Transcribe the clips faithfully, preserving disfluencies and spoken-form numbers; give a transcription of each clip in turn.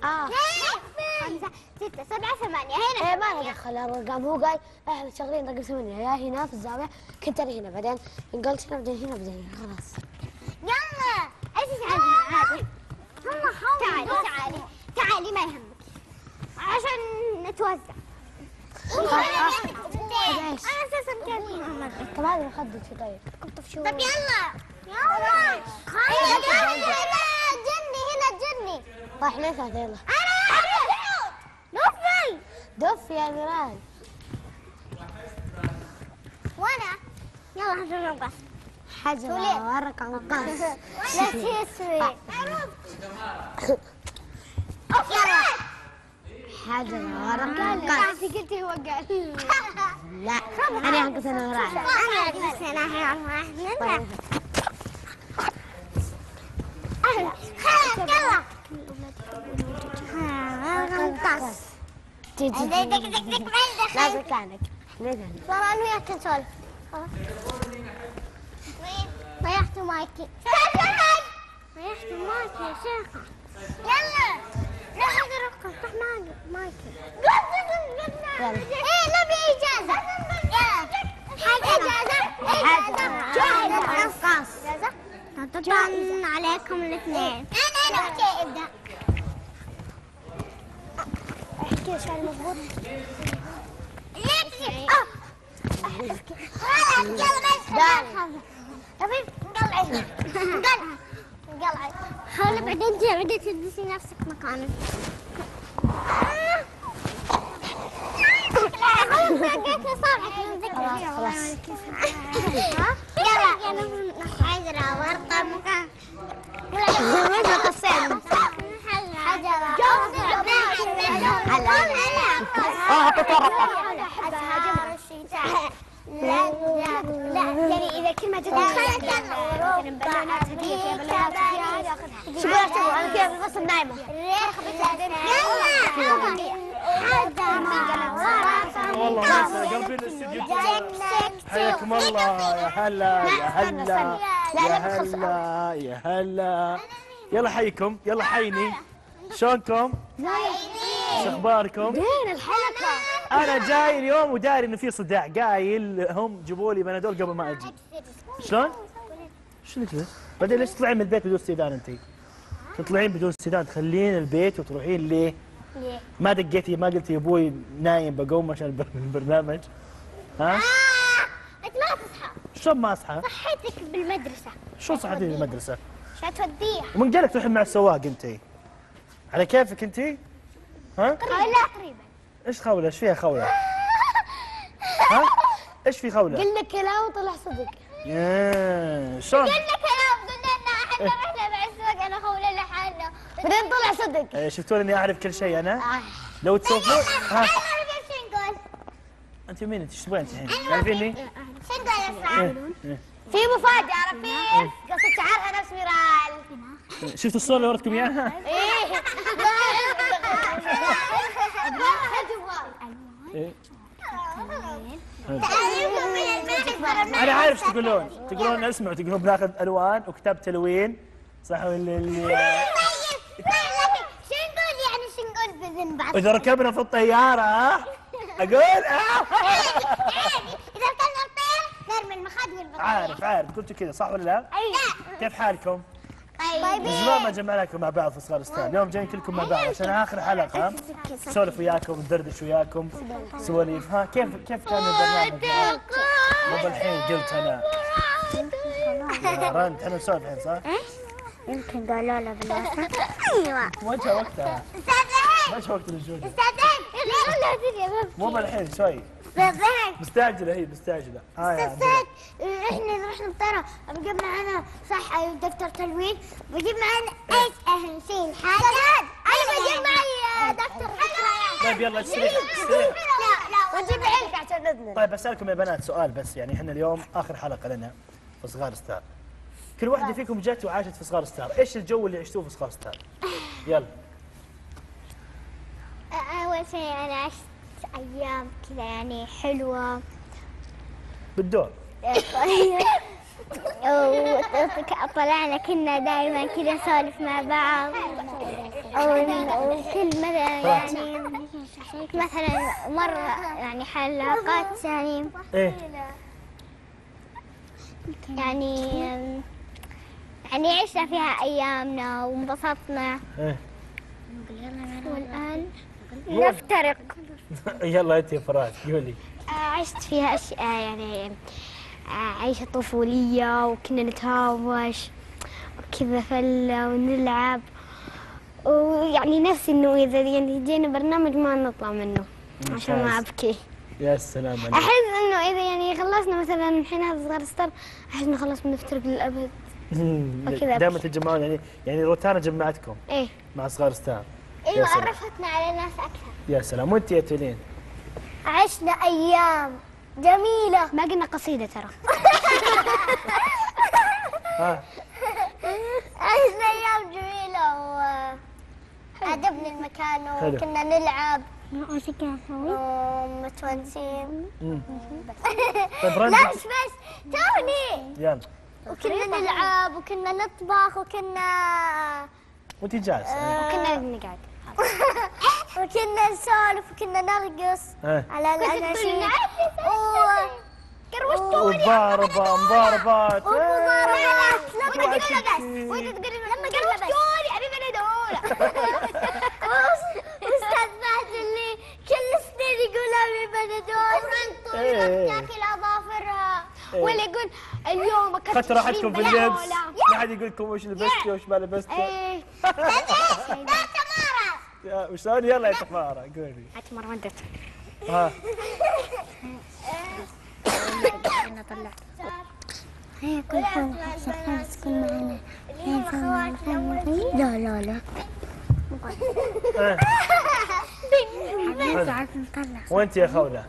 اه خمسة ستة سبعة ثمانية هنا. ايه ما له دخل الارقام، هو قال احنا شغالين رقم ثمانية يا هنا في الزاوية، كنت انا هنا بعدين قلت هنا بعدين هنا بعدين خلاص. يلا ايش تعالي عادي. والله تعالي تعالي تعالي ما يهمك عشان نتوزع. انا اساسا كيف طب هذا مخدر شو طيب؟ طب يلا يلا خلاص هنا جني هنا جني. راح ليه ثلاثة يلا. انا دفي دف يا ميران. وانا يلا هنشوف نقص حجر ورقة مقص. لا تسوي يلا حجر ورقة مقص. انت قلتي هو قال لا انا انقص انا وراي. انا انقص انا وراي. خلاص يلا نقص. تيجي دق دق دق دق وين لا دخل؟ مكانك مكانك. صار انا وياك نسولف. ريحت مايكي. ريحت مايكي يا شيخ. يلا ناخذ رقم افتح مايكي. يلا. ايه نبي اجازه. يلا حاجه اجازه اجازه اجازه. طبعا عليكم الاثنين. انا انا اوكي ابدا. احكي شو المضبوط. خلاص يلا بس طيب انقلعي انقلعي انقلعي. حاولي بعدين ترجعي تلبسي نفسك مكانك. خلاص بقيت صالحك يلا يلا حجرة ورقة مكان وين قصين؟ حجرة اه حطيت ورقة. حجر الشتاء. لا لا لا يعني اذا كلمه جدا مثلا بالونات هديه فيها بالونات هديه شو بقول انا كيف الفصل نايمه. والله ما قلبي الاستديو. حياكم الله يا هلا يا هلا يا هلا يا هلا. يلا حيكم يلا حيني. شلونكم؟ شو اخباركم؟ وين الحلقة؟ انا جاي اليوم وداري انه في صداع، قايل هم جيبوا لي بنادول قبل ما اجي. شلون؟ شو كذا؟ بعدين ليش تطلعين من البيت بدون استئذان انت؟ تطلعين بدون استئذان تخلين البيت وتروحين ليه؟ ليه؟ ما دقيتي ما قلتي ابوي نايم بقوم عشان البرنامج؟ ها؟ انت ما تصحى. شلون ما اصحى؟ صحيتك بالمدرسة. شو صحتي في المدرسة؟ عشان توديها. ومن قالك تروحين مع السواق انت؟ على كيفك انت؟ ها؟ لا تقريبا. ايش خولة؟ ايش فيها خولة؟ ها؟ ايش في خولة؟ قلنا كلام وطلع صدق. ياه شلون؟ قلنا كلام قلنا ان احنا رحنا مع السواق انا خوله لحالنا. بعدين طلع صدق. إيه، شفتوا اني اعرف كل شيء انا؟ لو تسولفون ها؟ انا اعرف شو نقول. انت مين انت؟ ايش تبغين الحين؟ تعرفيني؟ شو نقول اسمع؟ في مفاجأة عارفين؟ قصة شعرها نفس ميرال. شفتوا الصورة اللي وريتكم اياها؟ ايه إيه. انا عارف ايش تقولون، تقولون اسمعوا تقولون بناخذ الوان وكتاب تلوين صح ولا اللي شو نقول يعني شو نقول باذن بعض؟ واذا ركبنا في الطيارة ها؟ اقول اه اذا ركبنا الطيارة نرمي المخد والبطارية. عارف عارف قلتوا كذا صح ولا لا؟ لا. كيف حالكم؟ طيبين. من زمان ما جمعناكم مع بعض في صغار ستار، اليوم جايين كلكم مع بعض عشان اخر حلقة نسولف وياكم ندردش وياكم سواليف. ها كيف كيف كان البرنامج؟ مو بالحين قلت انا يا رند احنا نسولف الحين صح؟ يمكن قالوا له بالوسط. ايوه. وجه وقتها استاذ وجه وقت الوجود استاذ لا لا مو بالحين شوي استاذ مستعجلة هي مستعجلة. ها يا عبد استاذ احنا رحنا الطيارة بجيب معانا صح دفتر تلوين بجيب معانا ايش اهم شيء الحاجات. انا بجيب معي دفتر طيب يلا استريح استريح. لا لا وجيب عينك عشان نذنب. طيب بسألكم يا بنات سؤال بس، يعني احنا اليوم آخر حلقة لنا في صغار ستار. كل واحدة فيكم جت وعاشت في صغار ستار، ايش الجو اللي عشتوه في صغار ستار؟ يلا. اول شيء انا عشت ايام كذا يعني حلوة. بالدور. وطلعنا كنا دائما كذا نسولف مع بعض. وكل مثلا يعني مثلا مرة يعني حلقات يعني ايه يعني يعني عشنا فيها أيامنا وانبسطنا ايه والآن نفترق. يلا انت يا فراس قولي. عشت فيها أشياء يعني عيشة طفولية وكنا نتهاوش وكذا فلة ونلعب، ويعني نفسي إنه إذا يعني جينا برنامج ما نطلع منه عشان ما أبكي. يا سلام عليك. أحس إنه إذا يعني خلصنا مثلا الحين هذا صغار ستار أحس إنه خلاص بنفترق للأبد. وكذا دائما تتجمعون يعني يعني روتانا جمعتكم إيه مع صغار ستار. ايوه عرفتنا على ناس اكثر. يا سلام. وانت يا تولين؟ عشنا ايام جميله. ما قلنا قصيده ترى. ها عشنا ايام جميله وعجبني المكان وكنا نلعب ومتونسين. طيب لا بس بس توني. يلا. وكنا نلعب وكنا نطبخ وكنا وانت جالسه وكنا نقعد وكنا نسولف وكنا نرقص اه. على الاناشيد ومضاربه مضاربات ومضاربات. لما تقولوا بس وانت تقولي لما قالوا دوري ابي بندوله. استاذ فهد اللي كل سنين يقول ابي بندوله تاكل اظافرها ولا يقول اليوم اكلت خدتوا راحتكم في اللبس، ما حد يقول لكم وش لبستي وش ما لبستي. ايه لا تمارا وشلون؟ يلا يا تمارا قولي. تمارا ما ادري. ها انا طلعت هي كل حول خلاص كل معنا. لا لا لا وانت يا خوله؟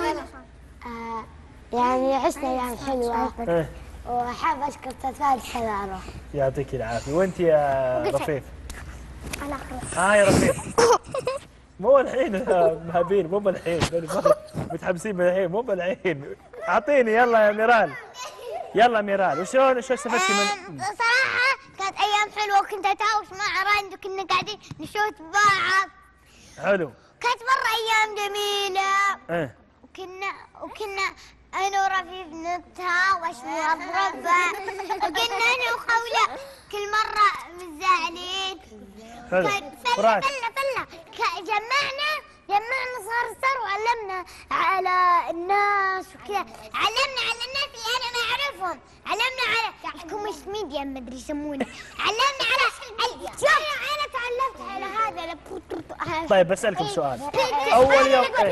يعني عشنا ايام حلوه ايه وحاب اشكر استاذ فهد حذاره. يعطيك العافيه. وانت يا رفيف؟ انا اخرج. ها يا رفيف. مو الحين مهابين، مو الحين متحمسين من الحين، مو الحين. اعطيني يلا يا ميرال. يلا ميرال وشلون شو استفدتي من؟ صراحه كانت ايام حلوه وكنت اتهاوش مع راند وكنا قاعدين نشوت بعض. حلو. كانت مره ايام جميله. ايه وكنا وكنا انا ورفيف نتهاوش ونضرب وكنا انا وخوله كل مره متزعلين. حلو. فله فله فله جمعنا جمعنا صغار ستار وعلمنا على الناس وكذا. علمنا على الناس اللي انا ما اعرفهم. علمنا على الكوميش ميديا ما ادري يسمونه. علمنا على شوف انا تعلمت على هذا. طيب بسألكم سؤال. اول يوم ايه؟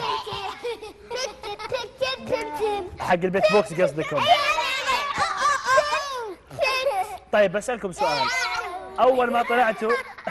حق البيت بوكس قصدكم؟ طيب بسألكم سؤال. اول ما طلعتوا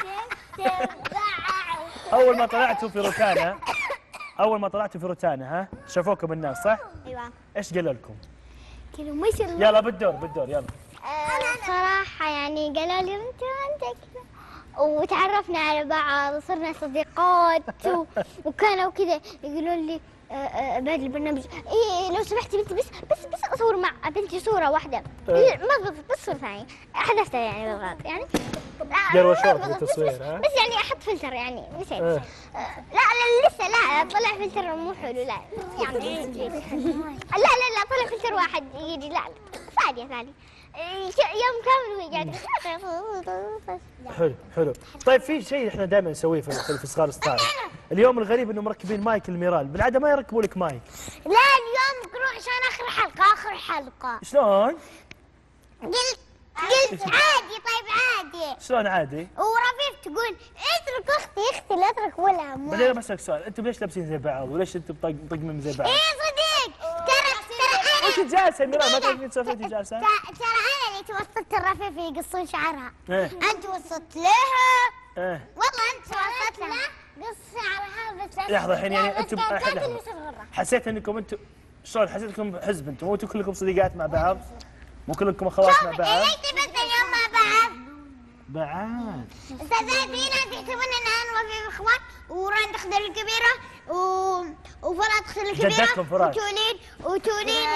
اول ما طلعتوا في روتانا اول ما طلعتوا في روتانا ها شافوكم الناس صح؟ ايوه. ايش قالوا لكم؟ كانوا ما شاء الله. يلا بالدور بالدور يلا. صراحة يعني قالوا لي انت عندك وتعرفنا على بعض وصرنا صديقات و... وكانوا كذا يقولوا لي بعد البرنامج ايه لو سمحتي بنتي بس بس بس اصور مع بنتي صورة واحدة. ما بس بس صورة ثانية حذفتها يعني بالغلط يعني. قالوا شوط بالتصوير ها؟ بس يعني احط فلتر يعني نسيت. لا لا لسه لا طلع فلتر مو حلو لا يعني لا لا لا طلع فلتر واحد يجي لا ثانية ثانية يوم كامل قاعد. حلو حلو. طيب في شيء احنا دائما نسويه في في صغار ستار. اليوم الغريب انه مركبين مايك الميرال، بالعاده ما يركبوا لك مايك. لا اليوم نروح عشان اخر حلقة اخر حلقة. شلون؟ قلت قلت عادي. طيب عادي. شلون عادي؟ ورفيف تقول اترك اختي اختي لا اترك ولا مو. بعدين بسألك سؤال، انتم ليش لابسين زي بعض؟ وليش انتم مطقمين زي بعض؟ ايه صديق ترى ترى انا وانت جالسه ميرال ما تعرفين تسولفين انت جالسه؟ ترى انا اللي توسطت الرفيف يقصون شعرها. ايه انت وسطت لها. ايه والله انت وسطت لها قص شعرها بس. لحظه الحين يعني انتم بس لحظة. اللي يصير غرة. حسيت انكم انتم شلون حسيت انكم حزب انتم؟ مو انتم كلكم صديقات مع بعض؟ مو كلكم اخوات مع بعض؟ ليش بس اليوم مع بعض؟ بعاد. استاذات في ناس يحسبون ان انا وفي اخوات وراند اختي الكبيره و... وفرات اختي الكبيره. جدتكم فرات. وتولين وتولين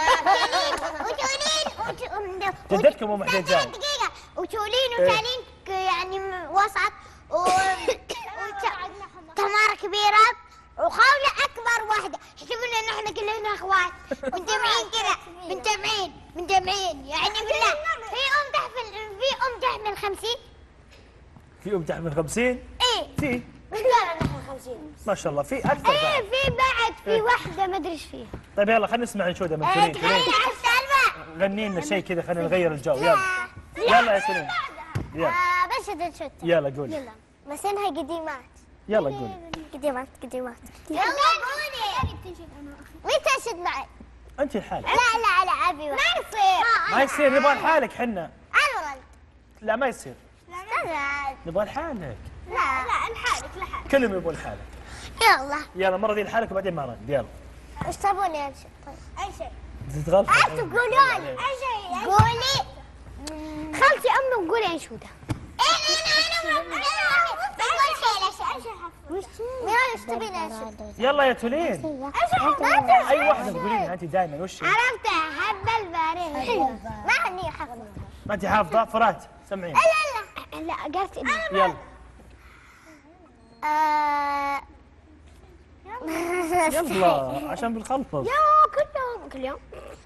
وتولين وتولين جدتكم ام حديد جاي. دقيقه وتولين وتالين يعني وسط و في ام تحمل خمسين؟ ايه في مش قال نحن خمسين. ما شاء الله في اكثر ايه بعد. في بعد في واحدة ما ادري ايش فيها. طيب يلا خلينا نسمع انشوده من تولين. تولين السالفة. غني لنا شيء كذا خلينا نغير الجو. يلا يلا يا تولين يلا آه بس الشتة. يلا قولي. يلا بس انها قديمات. يلا قولي. قديمات قديمات. يلا قولي. مين تنشد معي؟ انت لحالك. لا لا لا ابي ما يصير. ما يصير نبغى لحالك حنا. انا ولد. لا ما يصير. استنى. نبغى لحالك. لا لا لحالك لحالك. كلهم يبغون لحالك. يلا. يلا مرة ذي لحالك وبعدين ما رد. يلا. ايش تبوني انشد؟ طيب اي شيء. تتغلط. انتوا قولوا لي. اي شيء. قولي. خالتي امي وقولي انشوده. مين تبين انشد؟ يلا يا تولين. اي واحدة تقولين انت دائما وش؟ عرفتها حب البارين. ما اني حافظة. ما انت حافظة فرات سمعين. لا لا لا قالت يلا. آه. يلا عشان بنخلص. يا كل يوم كل يوم.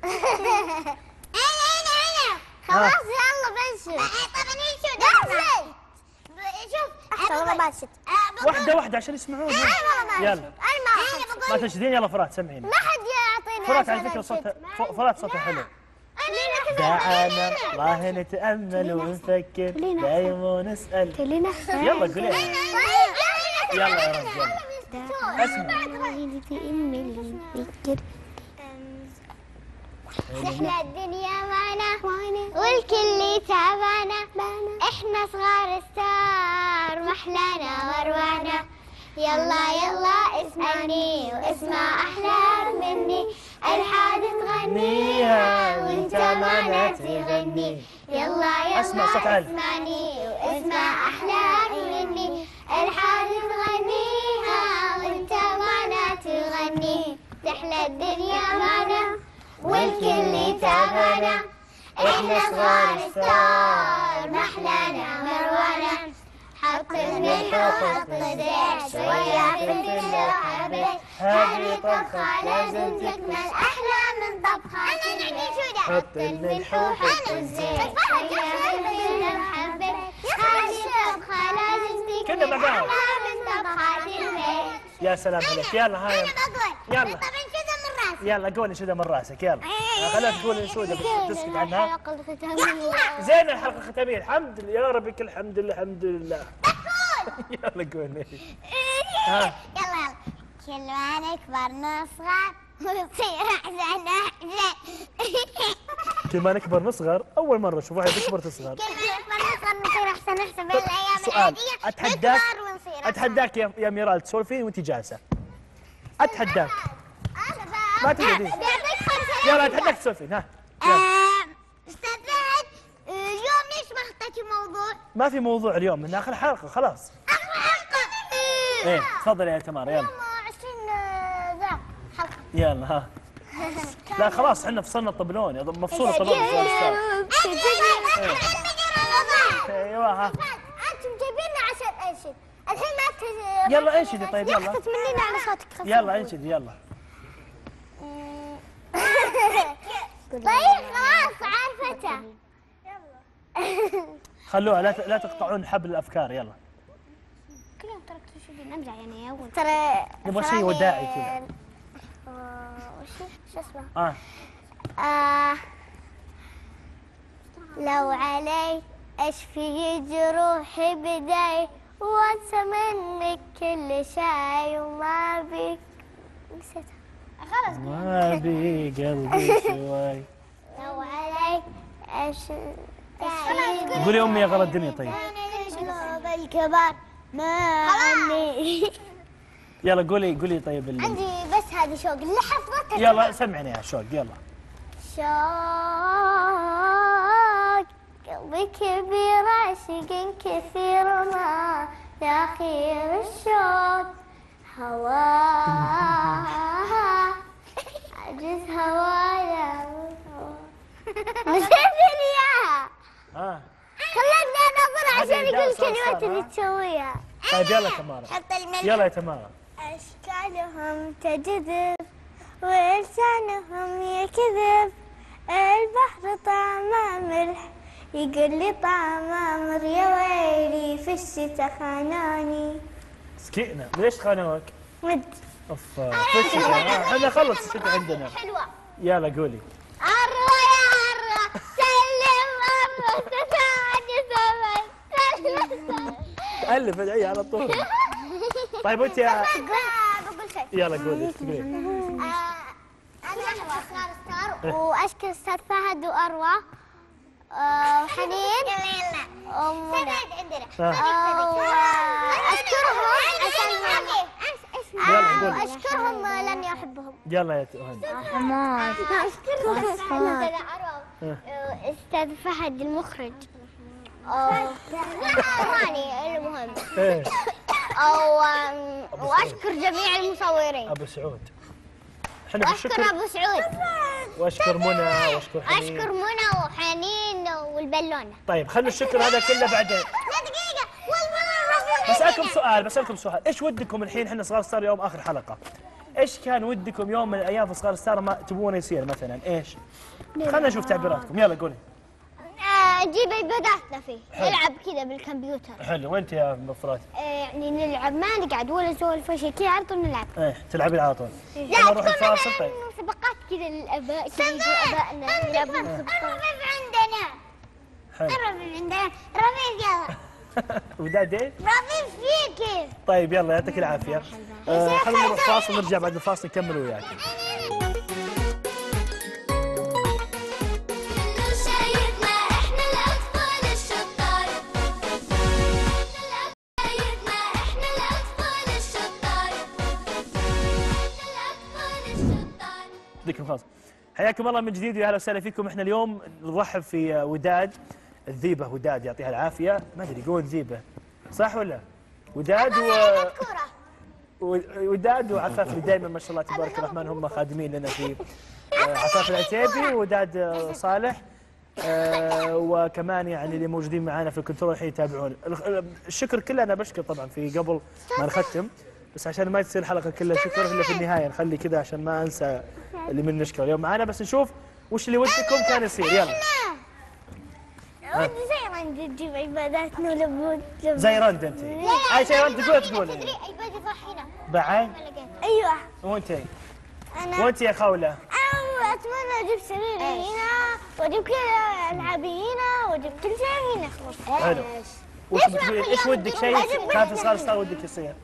انا انا انا خلاص يلا بنشد. طب ننشد. شوف احسن والله بنشد. واحدة واحدة عشان يسمعون. يلا. انا ما ما تنشدين يلا فرات سمعين. ما حد يعطيني فرات على فكرة صوتها فرات صوتها حلو. دعانا الله نتأمل ونفكر دايم ونسأل. تولينا. يلا قولي. يلا يا رجال. اسمع. احنا الدنيا معنا والكل تابعنا، احنا صغار ستار محلانا واروعنا. يلا يلا اسمعني واسمع احلى مني، الحاد تغنيها وانت معنا تغني. يلا يلا اسمع صوت عالي. اسمعني واسمع احلى مني، الحاد تغنيها وانت معنا تغني. تحلى الدنيا معنا والكل تابعنا، احنا صغار ستار محلانا مروعنا. حط الملح وحط الزيت شوية فلفل وحبيت، هذه طبخة لازم تكمل أحلى من طبخة البيت. حط الملح وحط الزيت شوية فلفل وحبيت، هذه طبخة لازم تكمل أحلى من طبخة البيت. يا سلام عليك. يلا هاي أنا بقول. يلا. طب انشدها من راسي. يلا قولي انشودة من راسك. يلا خليها تقول انشودة بس تسكت عنها. الحلقة الختامية. زين الحلقة الختامية الحمد لله يا ربك الحمد لله الحمد لله. يلا قولي. ها. يلا يلا. كل ما نكبر نصغر ونصير أحسن أحسن. كل ما نكبر نصغر. أول مرة أشوف واحد تكبر تصغر. كل ما نكبر نصغر نصير أحسن أحسن بالأيام سؤال العادية. أتحداك نكبر ونصير أحسن. أتحداك يا يا ميرال تسولفين وأنت جالسة. أتحداك. أنا بقى- ما تقدرين. بيعطيك خمسة. يلا أتحداك تسولفين. ها. يلا. آه، أستاذ فهد، اليوم ليش ما اخترتي موضوع؟ ما في موضوع اليوم من آخر حلقة خلاص. آخر حلقة. إيه تفضل يا تمارا يلا. يوم عشرين آه، ذا حلقة. يلا ها. لا خلاص احنا فصلنا الطبلون يا مفصول الطبلون. ايوه ها. انتم جايبيننا عشان انشد، الحين ما ت- يلا انشدي طيب يلا. يخفت مننا على صوتك خفيف. يلا انشدي يلا. طيب خلاص عارفتها. خلوها لا ت- لا تقطعون حبل الافكار. يلا كل يوم ترى تشوفين نمزح يعني اول ترى نبغى شيء وداعي كذا. وش شو اسمه؟ اه آه لو علي اشفي جروحي بداي، وانسى منك كل شيء وما بيك. نسيتها خلاص. ما بي قلبي سواي. لو علي اشفي قولي امي يا غلا الدنيا طيب. قلوب الكبار ما عني. يلا قولي قولي طيب اللي. عندي بس هذه شوق اللي حفظتها. يلا سمعني يا شوق يلا. شوق قلبي كبير عاشق كثير ما يخير الشوق، هواها عجز هوايا. نسيتني اياها. اه خلتني انظر عشان هذه يقول دارسة الكلمات أصلاً، اللي ها؟ تسويها. طيب يلا تمارا. حط الملح. يلا يا تمارا. أشكالهم تجذب ولسانهم يكذب، البحر طعمه ملح يقول لي طعم امر يا ويلي في الشتا خاناني. سكينة ليش خانوك؟ مد اوف في الشتاء احنا خلص الشتاء عندنا. حلوة. يلا قولي. أروى يا أروى سلم أروى ستاني سلم. تألف ادعي على طول. طيب وانت يا بقول شيء. يلا قولي قولي. أنا أحب أصغر ستار وأشكر أستاذ فهد وأروى وحنين ومنى. أشكرهم أشكرهم لأني أحبهم. يلا يا هند. حماد أشكرهم أستاذ فهد المخرج. ثاني المهم. ايه وأشكر جميع المصورين. ابو سعود. احنا وأشكر بالشكر أبو سعود. واشكر منى واشكر حنين. أشكر منى وحنين والبالونة. طيب خلوا الشكر هذا كله بعدين. لا دقيقة والله بسألكم سؤال بسألكم سؤال، ايش ودكم الحين احنا صغار ستار يوم اخر حلقة؟ ايش كان ودكم يوم من الايام في صغار ستار ما تبونه يصير مثلا ايش؟ خلينا نشوف تعبيراتكم، يلا قولي. نجيب ايباداتنا فيه، نلعب كذا بالكمبيوتر. حلو، وانت يا مفرات؟ يعني نلعب ما نقعد ولا نسولف ولا شيء كذا على طول نلعب. ايه تلعبين على طول. لا نروح الفاصل. طيب مسابقات كذا للاباء كذا يجوا ابائنا يلعبون مسابقات. رفيف عندنا. حلو. رفيف عندنا، رفيف يلا. وداد ايه؟ رفيف فيك. طيب يلا يعطيك العافية. آه خلينا نروح فاصل ونرجع بعد الفاصل نكمل وياكم. يعطيكم خلاص. حياكم الله من جديد ويا اهلا وسهلا فيكم. احنا اليوم نرحب في وداد الذيبه، وداد يعطيها العافيه، ما ادري يقولون ذيبه صح ولا؟ وداد و وداد وعفاف اللي دائما ما شاء الله تبارك الرحمن هم خادمين لنا في عفاف العتيبي وداد صالح. آه وكمان يعني اللي موجودين معنا في الكنترول الحين يتابعون. الشكر كله انا بشكر طبعا في قبل ما نختم، بس عشان ما تصير الحلقه كلها شكر الا في النهايه نخلي كذا عشان ما انسى اللي من نشكر اليوم معنا. بس نشوف وش اللي ودكم كان يصير. يلا ودي زي رند تجيب عباداتنا ولبود. زي رند انت. اي شيء رند تقول تقول تدري عبادي صح هنا بعد. ايوه. وانت انا وانت يا خوله؟ انا اتمنى اجيب سرير هنا واجيب كذا العابي هنا واجيب كل شيء هنا خلاص. حلو. وش بتقولين؟ ايش ودك شيء كان في صغار ستار ودك يصير؟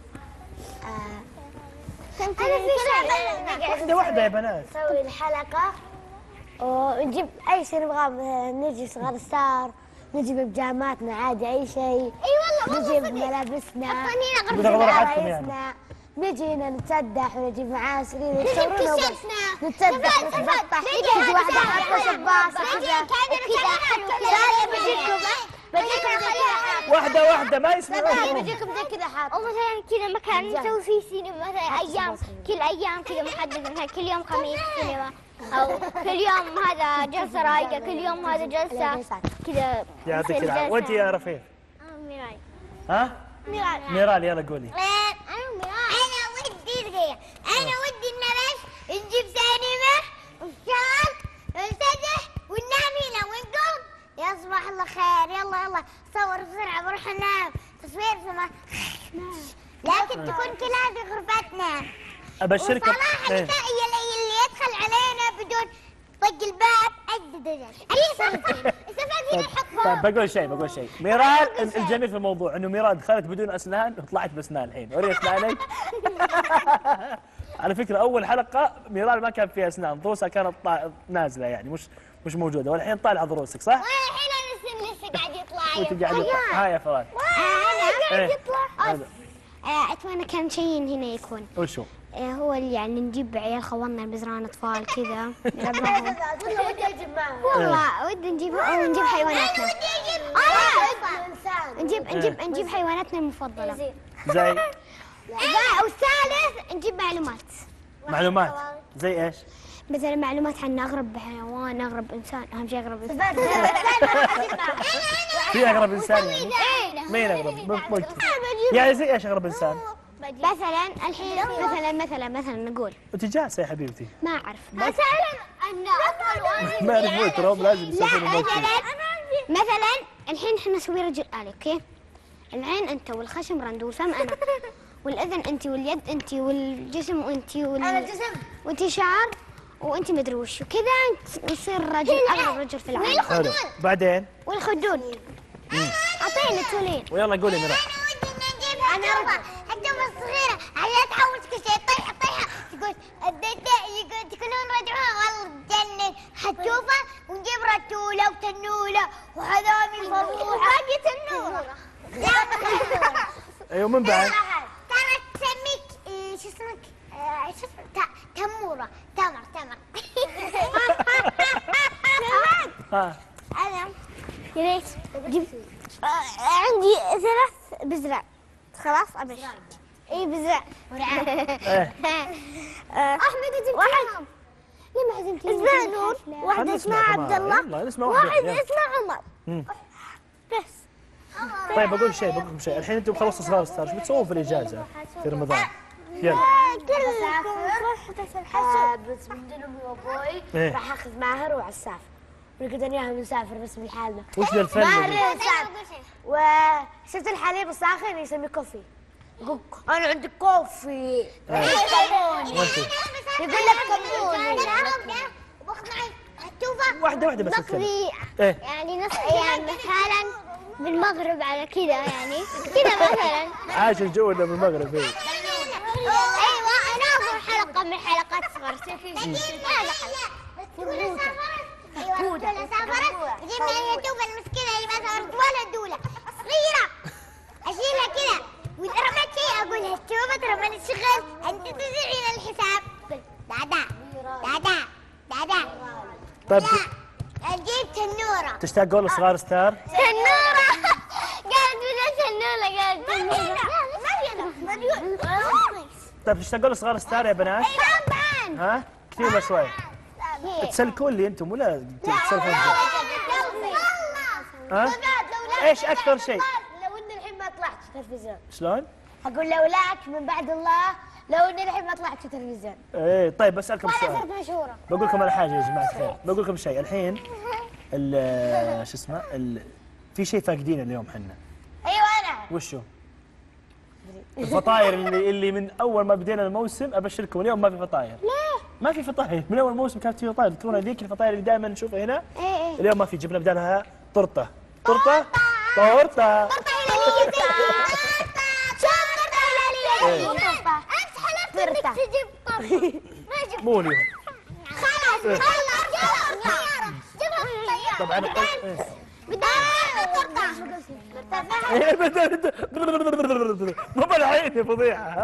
انا في شيء واحده واحده يا بنات. نسوي الحلقة ونجيب أي شيء نبغاه، نجي صغار ستار، نجيب بيجاماتنا عادي أي شيء. اي والله نجيب ملابسنا، بتاخذوا راحتكم يعني. نجي هنا نتسدح ونجيب معاه سرير نجيب وتصورون كشفنا نتسدح نتبطح، تجي واحدة حاطة شباصة كذا بجيكم واحده واحده ما يسمعون. بجيكم زي كذا حاطة. ومثلا كذا مكان نسوي فيه سينما مثلا ايام كل ايام كذا محدد، مثلا كل يوم خميس سينما او كل يوم هذا جلسه رايقه، كل يوم هذا جلسه كذا. يعطيك العافيه. وانت يا رفيق؟ ميراي. ها؟ ميراي. ميرال يلا قولي. انا ميراي. انا ودي دقيقه، انا ودي ان بس نجيب سينما ونشتغل ونسدح وننام هنا ونقوم يصبح الله خير. يلا يلا صور بسرعه بروح انام. تصوير سما لكن تكون كل هذه غرفتنا. ابشركم. وصراحه إيه. اللي يدخل علينا بدون طق الباب اجدد اجل. استفاد فينا نحط طيب بقول شيء بقول شيء ميرال الجميل في الموضوع انه ميرال دخلت بدون اسنان وطلعت باسنان الحين. وري اسنانك. على فكره اول حلقه ميرال ما كان فيها اسنان، ضروسها كانت طا... نازله يعني مش مش موجوده، والحين طالعه ضروسك صح؟ والحين انا السن لسه قاعد يطلع. وانت قاعد يطلع. هاي يا فراس. انا قاعد إيه. يطلع. آه، اتمنى كان شيء هنا يكون وشو؟ آه، هو اللي يعني نجيب عيال خونا بزران اطفال كذا نلعب معهم. والله ودي أجيب معهم. والله ودي نجيب او نجيب حيواناتنا. ودي أجيب معهم إنسان. نجيب نجيب نجيب حيواناتنا المفضله. زي والثالث نجيب معلومات. معلومات زي ايش؟ مثلا معلومات عن اغرب حيوان، اغرب انسان، اهم شيء اغرب انسان. في اغرب انسان يعني؟ مين اغرب؟ ممكن يعني زي ايش اغرب انسان؟ مثلا الحين مثلا مثلا مثلا نقول انت جالسه يا حبيبتي. ما اعرف مثلا ان اطول واحد ما يعرفون ترى لازم يسوون مثلا الموقف. مثلا الحين احنا نسوي رجل آلي، اوكي؟ العين انت، والخشم رند، والفم انا، والاذن انت، واليد انت، والجسم انت، وال... انا الجسم وانت شعر، وانت مدري وش، وكذا يصير رجل اغرب رجل في العالم. حلو. بعدين والخدود. اعطيني تولين. ويلا قولي مرا. انا رجل. الدم الصغيره على تحوش كل شيء طيحه طيحه تقول يقول تكونون رجعوها والله تجنن حتشوفه ونجيب رتوله وتنوله وهذامي فروحه وباقي تنوره. ايوه من بعد؟ ترى تسميك شو اسمك؟ شو اسمك؟ تموره. تمر تمر. ها انا يا ريت جيب عندي ثلاث بزرع. خلاص ابشر. اي بزرع. ايه احمد جبت واحد. ليه ما عزمتيني؟ اسمها نور، واحدة اسمها عبد الله، واحد اسمه عمر. بس. طيب بقول شيء بقول لكم شيء، الحين انتم خلصتوا صغار ستار، ايش بتسوون في الاجازه في رمضان؟ يلا. بس من دون امي وابوي إيه. راح اخذ ماهر وعلى السافر، ونقدر اياهم نسافر بس بحالنا. وش ذا الفن؟ ماهر ذا؟ يسافر. وشفت الحليب الساخن يسميه كوفي، يقول انا عندي كوفي. يقول لك كمون. باخذ معي التوفه. واحده واحده بس اتكلم. نقضي ايه يعني نص ايام مثلا بالمغرب على كذا، يعني كذا مثلا. عاش الجو ده بالمغرب. ايه ايوه انا اخذ حلقه من حلقات صغر. هذا حلقه ايوه سافرت جبنا هي توفه المسكينه اللي ما سافرت ولا دوله صغيره، اشيلها كذا واذا رميت شيء اقول لها التوفه ترى ماني شغل، انت تدعين الحساب. دادا دادا دادا. طيب جبت تنوره. تشتاقون لصغار ستار؟ تنوره. قالت بدها تنوره. قالت تنوره. ما في طيب تشتاقون لصغار ستار يا بنات؟ طبعا. ها؟ كثير ولا شوي؟ تسلكون لي انتم ولا تسلفون؟ ها؟ ايش اكثر شيء؟ لو اني الحين ما طلعت في التلفزيون. شلون؟ اقول لولاك من بعد الله لو اني الحين ما طلعت في التلفزيون. ايه طيب بسالكم سؤال. صرت مشهوره. بقول لكم على حاجه يا جماعه الخير، بقول لكم شيء الحين ال- شو اسمه ال- في شيء فاقدينه اليوم حنا. ايوه انا. وشو؟ الفطاير اللي اللي من اول ما بدينا الموسم ابشركم اليوم ما في فطاير. ليه؟ ما في فطاير، من اول موسم كانت في فطاير، تذكرون هذيك الفطاير اللي دائما نشوفها هنا؟ ايه ايه. اليوم ما في، جبنا بدالها طرطه. طرطه؟ طرطه. طرطه هلاليه. شوف طرطه هلاليه. انت حلفت انك تجيب طرطه. ما جبت. مو اليوم. خلاص خلاص جبنا الطياره. جبنا الطياره. طبعا إيه. بدال طرطه. إيه، بد- بد- مو بالحين يا فضيحه.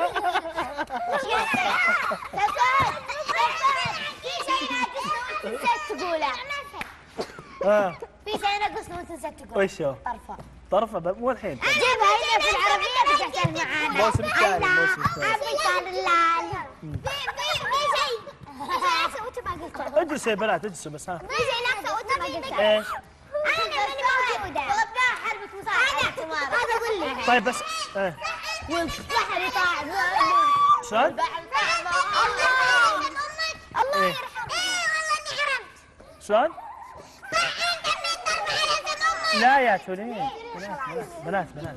في شيء ناقص نسيت تقوله. ها في شيء ناقص وانت نسيت تقول. وش هو؟ طرفه. طرفه ب- مو الحين. جيبها هنا في العربيه تحتاج معانا. الموسم الثاني الموسم الثاني. في في في شيء. في شيء وانت ما قلته. اجلسوا يا بنات اجلسوا بس ها. في شيء ناقصه وانت ما قلته. ايش؟ انا ماني موجوده. طلبناها حربة مصارعة. انا هذا اقول لك. طيب بس ايه والبحر يطلع. شلون؟ الله إيه. يرحمه. ايه والله اني حرمت. شلون؟ لا يا تولين بنات بنات بنات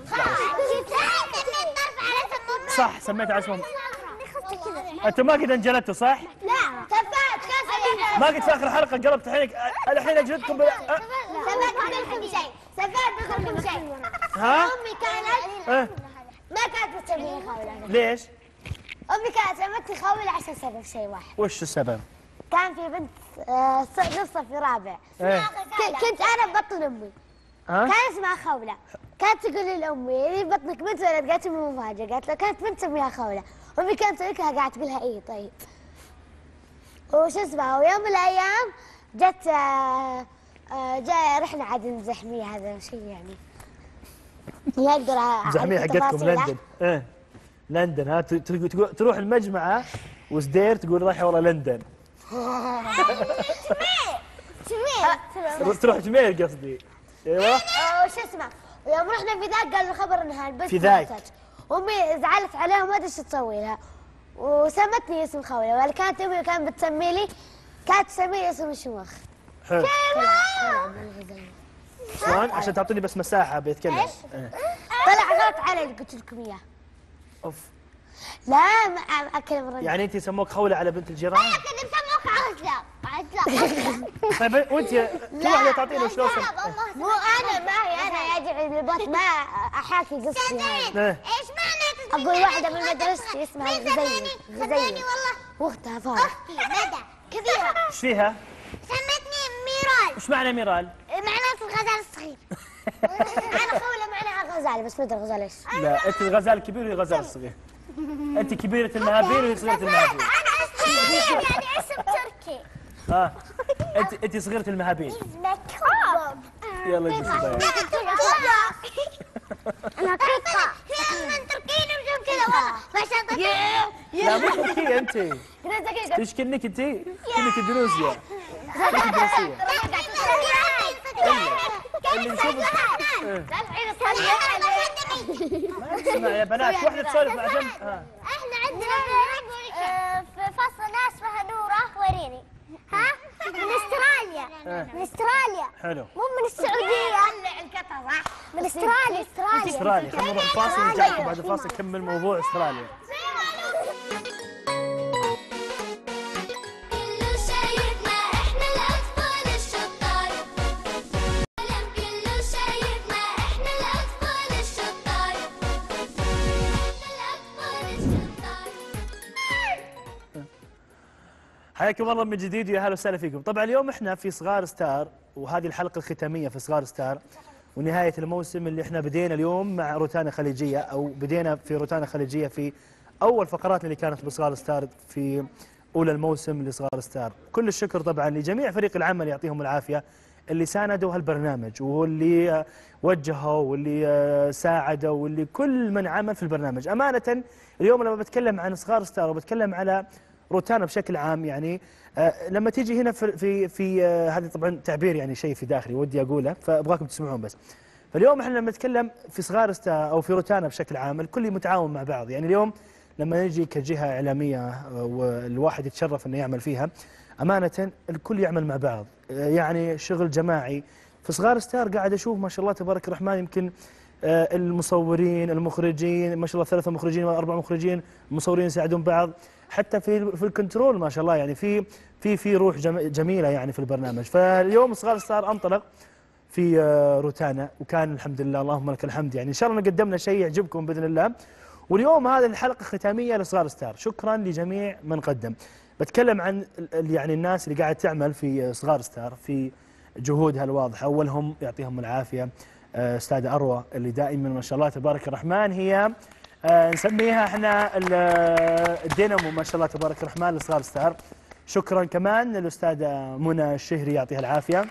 صح سميتها على اسمهم. انتم ما قد انجلدتوا صح؟ لا تفات كاسه. ما قد في اخر حلقه قلبت الحين الحين اجلدكم بال... أه. سفات بقولكم شيء. سفات بقولكم شيء. ها؟ امي كانت ايه ما كانت تسميني خولة. ليش؟ امي كانت سمتني خولة عشان سبب شيء واحد. وش السبب؟ كان في بنت آه، ص- نصف في رابع. ايه ك- كنت انا ببطن امي. ها؟ كان اسمها خولة. كانت تقول لي لامي اللي بطنك بنت ولد؟ قالت لي مفاجأة. قالت له كانت بنت تسميها خولة. امي كانت تسويكها قاعد تقول لها ايه طيب. وش اسمها ويوم من الايام جت آه، آه، جاء رحنا عاد نزحميه هذا شيء يعني. لا اقدر أعرف زحميه حقتكم تفاصيله. لندن ايه لندن ها ت- ت- ت- تروح المجمعه وزدير تقول رايحه والله لندن. سمير. تروح جميل قصدي. ايوه آه، وش اسمه ويوم رحنا في ذاك قال الخبر انها البنت في ذاك. ماتت. امي زعلت عليها وما ادري ايش تسوي لها وسمتني اسم خولة. ولا كانت امي كانت بتسمي لي كانت تسمي لي اسم الشمخ. حلو. شلون؟ عشان تعطيني بس مساحه بيتكلم. إيه. طلع غلط علي اللي قلت لكم اياه. اوف. لا ما اكل مرة. يعني انت سموك خولة على بنت الجيران؟ كذا بسموك عزلة عزلة. طيب وانت كل واحده تعطيني شلون سم... مو انا ما هي انا يجي البط ما احاكي قصتي يعني. إيه. ايش معنى اقول واحده من مدرستي اسمها غزيل غزيل والله واختها فرح. اختي مدى كبيرة ايش فيها؟ سمتني ميرال ايش معنى ميرال؟ معناته الغزال الصغير. انا خوله معناها غزال بس ما ادري غزال ايش. لا انت الغزال الكبير وهي الغزال الصغير. انت كبيره المهابيل وهي صغيره المهابيل. انا اسمي يعني اسم تركي. اه انت انت صغيره المهابيل. مكتوب. يلا جيب صغير. انا قطة. هي من تركيا نمشي كذا والله ما شاء الله. لا مو تركيا انت. تشكلك انت كأنك اندونيسيا. كأنك اندونيسية. اللي نشوف ما اسمع يا بنات واحدة تسولف مع جنب. احنا عندنا في فصل ناس اسمها نورة وريني. ها؟ من استراليا. من استراليا. حلو. مو من السعودية. من استراليا استراليا. استراليا خلينا نروح الفاصل ونجاكم بعد الفاصل نكمل موضوع استراليا. حياكم الله من جديد ويا هلا وسهلا فيكم. طبعا اليوم احنا في صغار ستار وهذه الحلقه الختاميه في صغار ستار ونهايه الموسم اللي احنا بدينا اليوم مع روتانا خليجيه او بدينا في روتانا خليجيه في اول فقرات اللي كانت بصغار ستار في اولى الموسم لصغار ستار. كل الشكر طبعا لجميع فريق العمل يعطيهم العافيه اللي ساندوا هالبرنامج واللي وجهوا واللي ساعدوا واللي كل من عمل في البرنامج. امانه اليوم لما بتكلم عن صغار ستار وبتكلم على روتانا بشكل عام يعني آه لما تيجي هنا في في, في آه هذا طبعا تعبير يعني شيء في داخلي ودي اقوله فابغاكم تسمعون بس. فاليوم احنا لما نتكلم في صغار ستار او في روتانا بشكل عام الكل متعاون مع بعض. يعني اليوم لما نجي كجهه اعلاميه والواحد يتشرف انه يعمل فيها امانه الكل يعمل مع بعض آه يعني شغل جماعي. في صغار ستار قاعد اشوف ما شاء الله تبارك الرحمن يمكن آه المصورين المخرجين ما شاء الله ثلاثه مخرجين واربع مخرجين المصورين يساعدون بعض. حتى في في الكنترول ما شاء الله يعني في في في روح جميله يعني في البرنامج. فاليوم صغار ستار انطلق في روتانا وكان الحمد لله اللهم لك الحمد يعني ان شاء الله قدمنا شيء يعجبكم باذن الله. واليوم هذه الحلقه ختاميه لصغار ستار. شكرا لجميع من قدم. بتكلم عن يعني الناس اللي قاعد تعمل في صغار ستار في جهودها الواضحه. اولهم يعطيهم العافيه استاذه اروى اللي دائما ما شاء الله تبارك الرحمن هي آه نسميها احنا الدينامو ما شاء الله تبارك الرحمن لصغار ستار. شكرا كمان للاستاذه منى الشهري يعطيها العافيه.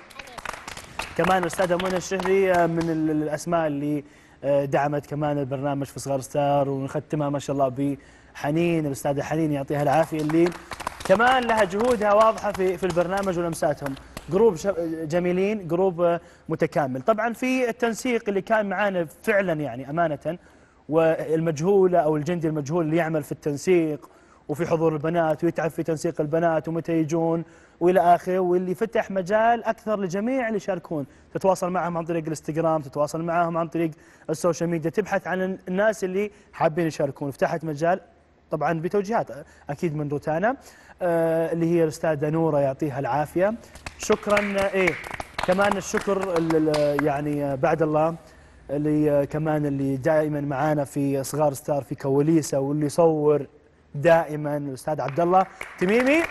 كمان الاستاذه منى الشهري من الاسماء اللي دعمت كمان البرنامج في صغار ستار. ونختمها ما شاء الله بحنين الاستاذه حنين يعطيها العافيه اللي كمان لها جهودها واضحه في في البرنامج ولمساتهم. جروب جميلين جروب متكامل. طبعا في التنسيق اللي كان معانا فعلا يعني امانه والمجهولة أو الجندي المجهول اللي يعمل في التنسيق وفي حضور البنات ويتعب في تنسيق البنات ومتى يجون وإلى آخره واللي فتح مجال أكثر لجميع اللي يشاركون. تتواصل معهم عن طريق الانستغرام تتواصل معهم عن طريق السوشيال ميديا تبحث عن الناس اللي حابين يشاركون. فتحت مجال طبعا بتوجيهات أكيد من روتانا آه اللي هي الأستاذة نورة يعطيها العافية. شكرا. إيه كمان الشكر يعني بعد الله اللي كمان اللي دائما معانا في صغار ستار في كواليسه واللي يصور دائما الاستاذ عبد الله تميمي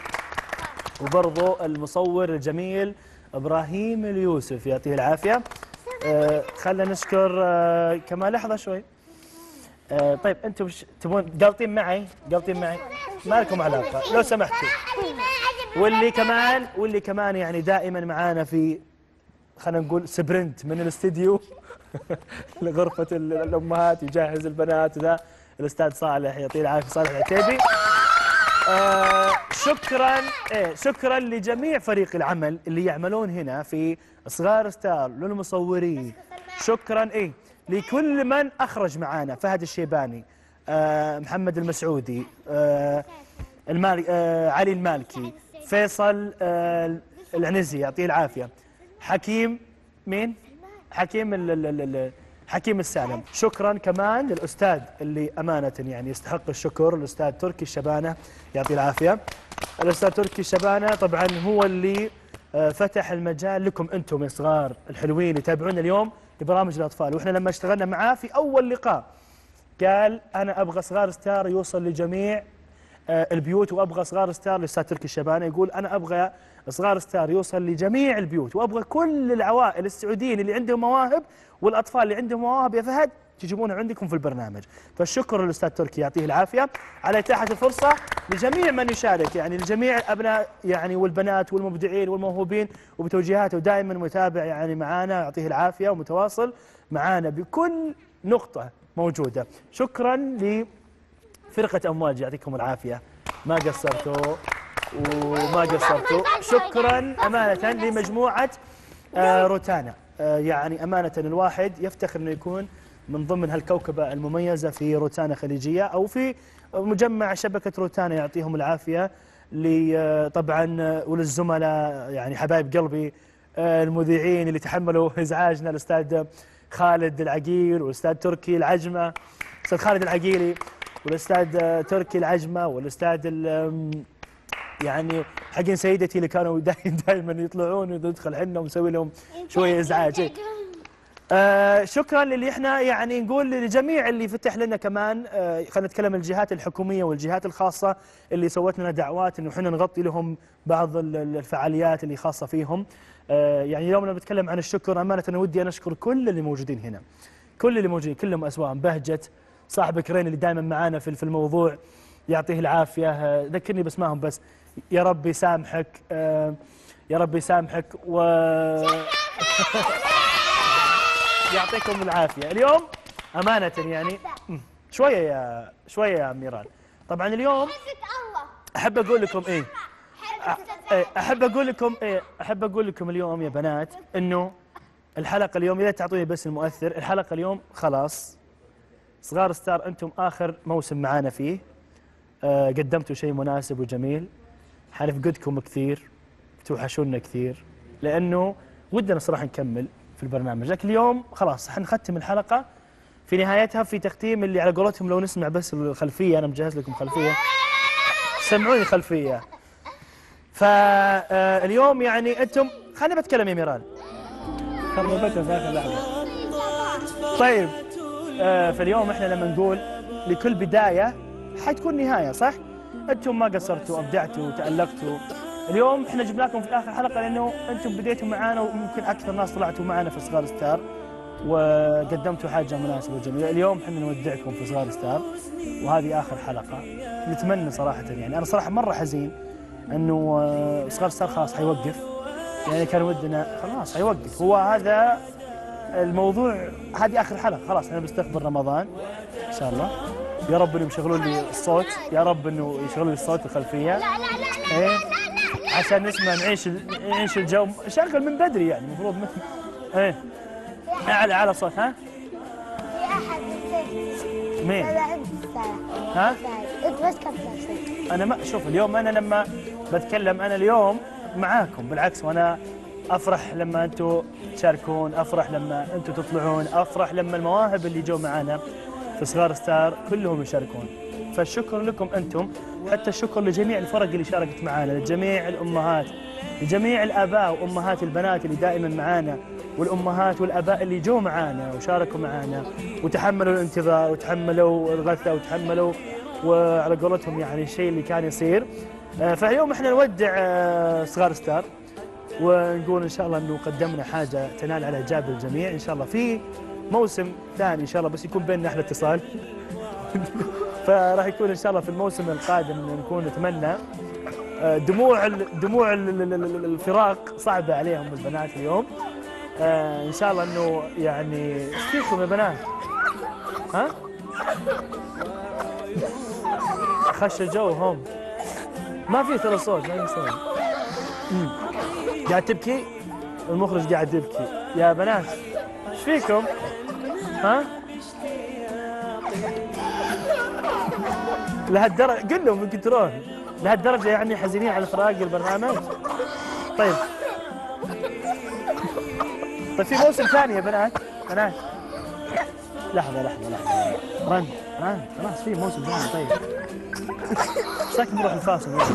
وبرضه المصور الجميل ابراهيم اليوسف يعطيه العافيه. آه خلينا نشكر آه كمان لحظه شوي. آه طيب انتم تبون قالطين معي قالطين معي ما لكم علاقه لو سمحتوا. واللي كمان واللي كمان يعني دائما معانا في خلينا نقول سبرنت من الاستديو لغرفة الأمهات يجهز البنات وذا الأستاذ صالح يعطيه العافية صالح العتيبي. آه شكرا إيه شكرا لجميع فريق العمل اللي يعملون هنا في صغار ستار للمصورين. شكرا إيه لكل من أخرج معانا فهد الشيباني آه محمد المسعودي آه المالي آه علي المالكي فيصل آه العنزي يعطيه العافية. حكيم مين؟ حكيم ال ال ال حكيم السالم. شكرا كمان للاستاذ اللي امانه يعني يستحق الشكر، الاستاذ تركي الشبانه يعطيه العافيه. الاستاذ تركي الشبانه طبعا هو اللي فتح المجال لكم انتم يا صغار الحلوين اللي يتابعونا اليوم لبرامج الاطفال، واحنا لما اشتغلنا معاه في اول لقاء قال انا ابغى صغار ستار يوصل لجميع البيوت، وابغى صغار ستار الاستاذ تركي الشبانه يقول انا ابغى صغار ستار يوصل لجميع البيوت، وابغى كل العوائل السعوديين اللي عندهم مواهب والاطفال اللي عندهم مواهب يا فهد تجيبونها عندكم في البرنامج. فالشكر للاستاذ تركي يعطيه العافيه على اتاحه الفرصه لجميع من يشارك، يعني لجميع الابناء يعني والبنات والمبدعين والموهوبين، وبتوجيهاته دائما متابع يعني معانا يعطيه العافيه ومتواصل معانا بكل نقطه موجوده. شكرا لفرقه امواج يعطيكم العافيه، ما قصرتوا وما قصرتوا. شكرا امانه لمجموعه آه روتانا، آه يعني امانه الواحد يفتخر انه يكون من ضمن هالكوكبه المميزه في روتانا خليجيه او في مجمع شبكه روتانا يعطيهم العافيه. طبعا وللزملاء يعني حبايب قلبي المذيعين اللي تحملوا ازعاجنا، الاستاذ خالد العقيل والاستاذ تركي العجمه، الاستاذ خالد العقيلي والاستاذ تركي العجمه والاستاذ يعني حقين سيدتي اللي كانوا دائما يطلعون وندخل حنا ونسوي لهم شويه ازعاج. آه شكرا للي احنا يعني نقول لجميع اللي فتح لنا كمان، آه خلينا نتكلم الجهات الحكوميه والجهات الخاصه اللي سوت لنا دعوات انه احنا نغطي لهم بعض الفعاليات اللي خاصه فيهم. آه يعني اليوم لما بتكلم عن الشكر امانه انا ودي انا اشكر كل اللي موجودين هنا، كل اللي موجودين كلهم اسواء بهجت صاحب كرين اللي دائما معانا في في الموضوع يعطيه العافيه، آه ذكرني باسمائهم بس، يا رب يسامحك، آه يا رب يسامحك و يعطيكم العافية. اليوم أمانة يعني شوية يا شوية يا ميران، طبعا اليوم أحب أقول لكم إيه أحب أقول لكم إيه أحب أقول لكم اليوم يا بنات إنه الحلقة اليوم إذا تعطوني بس المؤثر، الحلقة اليوم خلاص صغار ستار أنتم آخر موسم معانا فيه، أه قدمتوا شيء مناسب وجميل، حنفقدكم كثير، توحشونا كثير، لأنه ودنا صراحة نكمل في البرنامج، لكن اليوم خلاص حنختم الحلقة في نهايتها في تختيم اللي على قولتهم لو نسمع بس الخلفية، أنا مجهز لكم خلفية، سمعوني خلفية. فاليوم يعني أنتم خليني بتكلم يا ميران. خربتها في آخر لحظة. طيب آه فاليوم احنا لما نقول لكل بداية حتكون نهاية، صح؟ أنتم ما قصرتوا، أبدعتوا، تألقتوا. اليوم احنا جبناكم في اخر حلقه لانه انتم بديتوا معانا وممكن اكثر ناس طلعتوا معنا في صغار ستار وقدمتوا حاجه مناسبه وجميله. اليوم احنا نودعكم في صغار ستار وهذه اخر حلقه. نتمنى صراحه يعني انا صراحه مره حزين انه صغار ستار خلاص حيوقف، يعني كان ودنا خلاص حيوقف، هو هذا الموضوع، هذه اخر حلقه خلاص احنا بنستقبل رمضان ان شاء الله. يا رب انهم يشغلوا لي الصوت، يا رب انه يشغلوا لي الصوت الخلفيه. لا لا لا لا, إيه؟ عشان نسمع نعيش نعيش الجو، شغل من بدري يعني المفروض مثل ايه اعلى على صوت. ها؟ في احد مين؟ ها؟ انت بس كم انا ما شوف اليوم انا لما بتكلم انا اليوم معاكم بالعكس، وانا افرح لما انتم تشاركون، افرح لما انتم تطلعون، افرح لما المواهب اللي جو معانا في صغار ستار كلهم يشاركون. فالشكر لكم انتم، حتى الشكر لجميع الفرق اللي شاركت معانا، لجميع الامهات، لجميع الاباء وامهات البنات اللي دائما معانا، والامهات والاباء اللي جو معانا وشاركوا معانا وتحملوا الانتظار وتحملوا الغثة وتحملوا وعلى قولتهم يعني الشيء اللي كان يصير. فاليوم احنا نودع صغار ستار ونقول ان شاء الله انه قدمنا حاجه تنال على اعجاب الجميع ان شاء الله في موسم ثاني ان شاء الله، بس يكون بيننا احنا اتصال. فراح يكون ان شاء الله في الموسم القادم نكون نتمنى. دموع دموع الفراق صعبه عليهم البنات اليوم، ان شاء الله انه يعني ايش فيكم يا بنات؟ ها؟ خش الجو هم ما في ترى صوت ما يصير. قاعد تبكي؟ المخرج قاعد يبكي. يا بنات ايش فيكم؟ ها؟ لهالدرجة قل لهم يمكن تروح، لهالدرجة يعني حزينين على فراق البرنامج؟ طيب طيب في موسم ثاني يا بنات بنات لحظة لحظة لحظة رند رند خلاص في موسم ثاني طيب ايش رايك نروح الفاصل يا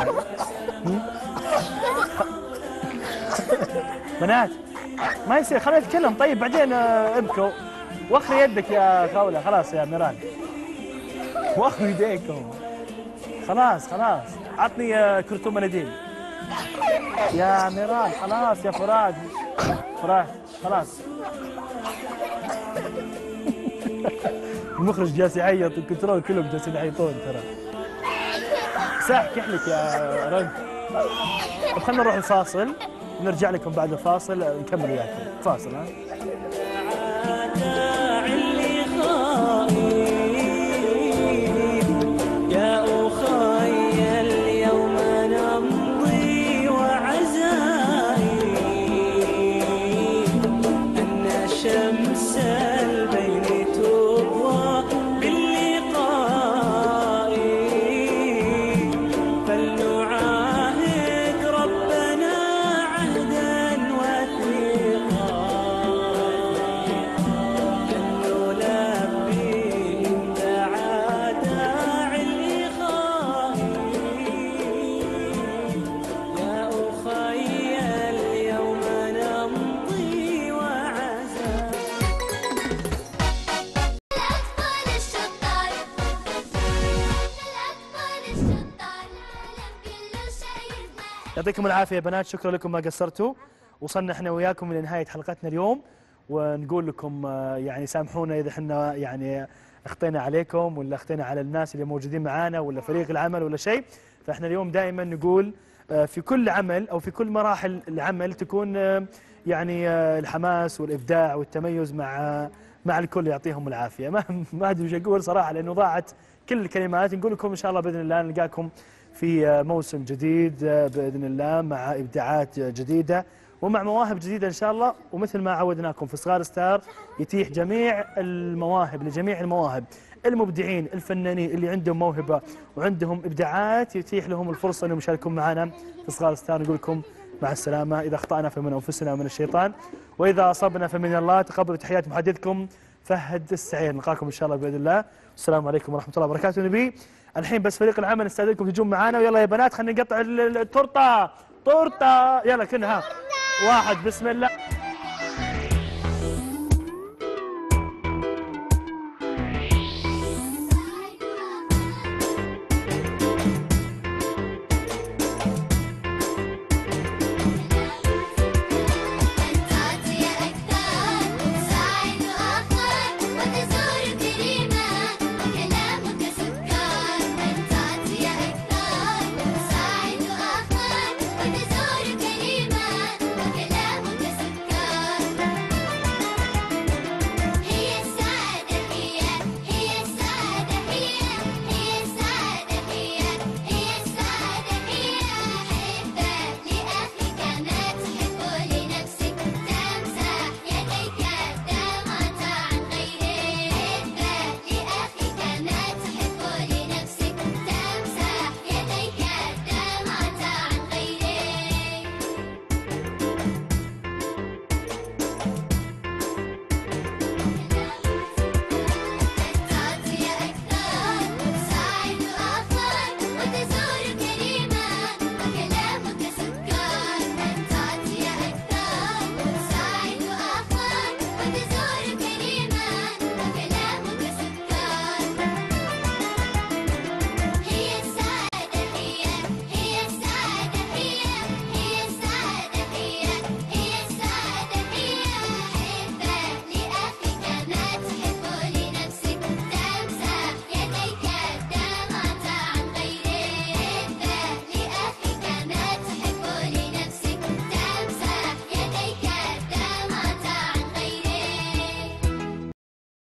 بنات ما يصير خلينا نتكلم طيب بعدين ابكوا وخري يدك يا خولة خلاص يا ميران وخري يديكم خلاص خلاص عطني كرتون مناديل يا ميران خلاص يا فراد فراد خلاص المخرج جالس يعيط الكنترول كلهم جالسين يعيطون ترى ساح كحلك يا رند طب خلينا نروح الفاصل نرجع لكم بعد الفاصل نكمل وياكم فاصل ها يعطيكم العافية يا بنات شكرا لكم ما قصرتوا وصلنا احنا وياكم لنهاية حلقتنا اليوم ونقول لكم يعني سامحونا إذا احنا يعني اخطينا عليكم ولا اخطينا على الناس اللي موجودين معانا ولا فريق العمل ولا شيء فاحنا اليوم دائما نقول في كل عمل أو في كل مراحل العمل تكون يعني الحماس والإبداع والتميز مع مع الكل يعطيهم العافية ما ما أدري وش أقول صراحة لأنه ضاعت كل الكلمات نقول لكم إن شاء الله بإذن الله نلقاكم في موسم جديد بإذن الله مع إبداعات جديدة ومع مواهب جديدة إن شاء الله ومثل ما عودناكم في صغار ستار يتيح جميع المواهب لجميع المواهب المبدعين الفنانين اللي عندهم موهبة وعندهم إبداعات يتيح لهم الفرصة أنهم يشاركون معنا في صغار ستار نقول لكم مع السلامة إذا أخطأنا فمن أنفسنا ومن الشيطان وإذا أصبنا فمن الله تقبلوا تحيات محدثكم فهد السعير نلقاكم إن شاء الله بإذن الله والسلام عليكم ورحمة الله وبركاته نبي الحين بس فريق العمل نستأذنكم تجون معانا ويلا يا بنات خلينا نقطع التورته تورته يلا كلنا ها واحد بسم الله